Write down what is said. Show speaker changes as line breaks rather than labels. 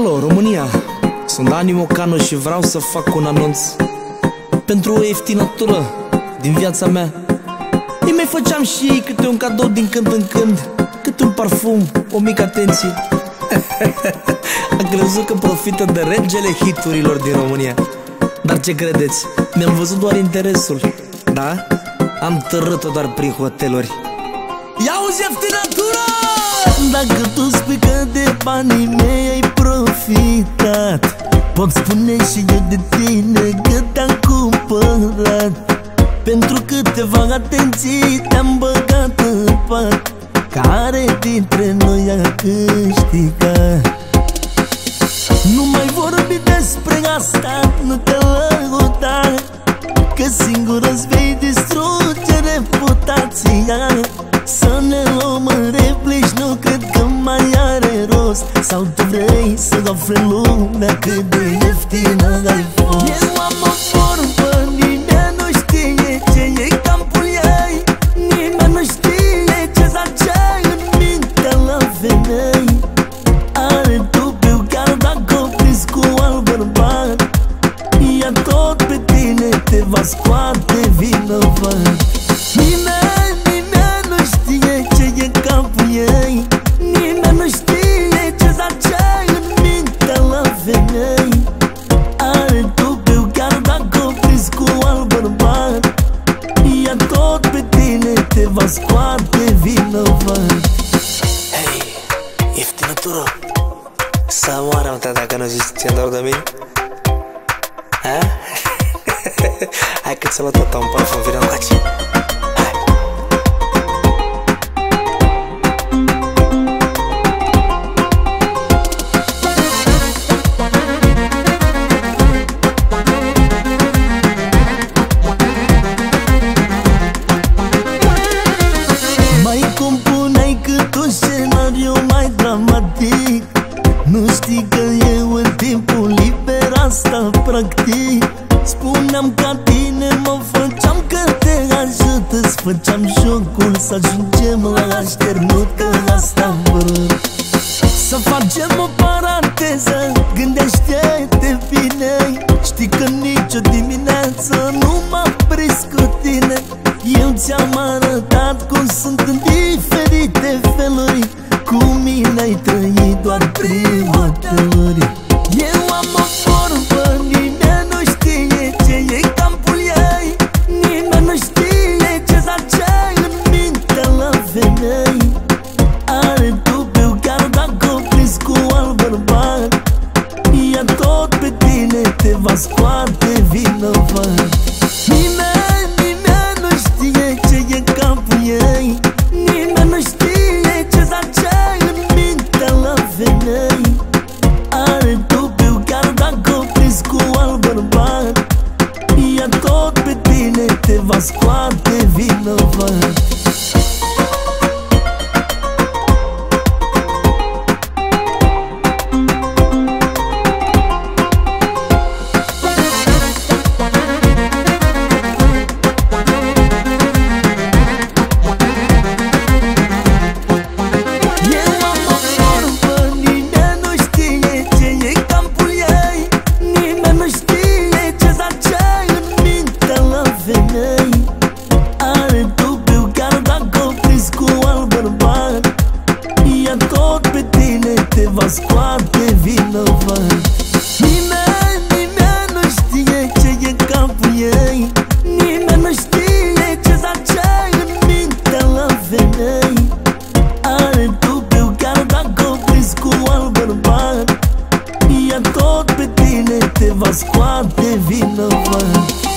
Alo, România! Sunt Dani Mocanu și vreau să fac un anunț pentru o ieftinătură din viața mea. Îi mai făceam și ei câte un cadou din când în când, câte un parfum, o mică atenție. Am crezut că profită de regele hiturilor din România. Dar ce credeți? Mi-am văzut doar interesul. Da? Am târât-o doar prin hoteluri. Ia-uzi, ieftinătură! Dacă tu spui că de banii mei ai profitat, pot spune și eu de tine că te-am cumpărat. Pentru câteva atenții te-am băgat în pat. Care dintre noi a câștigat? Nu mai vorbi despre asta, nu te lăuda, că singur îți vei distruge reputația. Să ne luăm în replici, nu cred că mai are rost. Sau tu vrei să afli lumea cât de ieftină ai fost? Eu am o vorbă, nimeni nu știe ce e campul ei. Nimeni nu știe ce zace în mintea la femei. Are dubiu chiar dacă o prins cu alt bărbat, ea tot pe tine te va scoate vinovat. Nimeni nu știe ce e capul ei. Nimeni nu știe ce zace în mintea la femei. Are dubiu chiar dacă o prins cu alt bărbat, ea tot pe tine te va scoate vinovat. Hei, ieftinătură, să moară ta dacă nu zici ți-e dor de mine? Ha? Hai că ți-a luat tata un parfum, vină încoace. Mai compuneai cât un scenariu mai dramatic. Nu știi că eu în timpul liber asta practic. Spuneam ca tine, mă făceam că te ajut, îți făceam jocul să ajungem la așternut, că asta vrem. Să facem o paranteză, gândește-te bine. Știi că nicio dimineață nu m-am prins cu tine. Eu ți-am arătat cum sunt în diferite feluri. Cu mine ai trăit doar prin hoteluri. Eu am o vorbă, nimeni nu știe ce e campul ei. Nimeni nu știe ce zace în mintea la femei. Are dubiu chiar dacă o prins cu alt bărbat, ea tot pe tine te va scoate vinovat. Nimeni nu știe ce e capul ei. Nimeni nu știe ce zace în mintea la femei. Are dubiu chiar dacă o prins cu alt bărbat, ea tot pe tine te va scoate vinovat. Are dubiu chiar dacă o prins cu alt bărbat, ea tot pe tine te va scoate vinovat. Nimeni nu știe ce e capul ei. Nimeni nu știe ce zace în mintea la femei. Are dubiu chiar dacă o prins cu alt bărbat, ea tot pe tine te va scoate vinovat.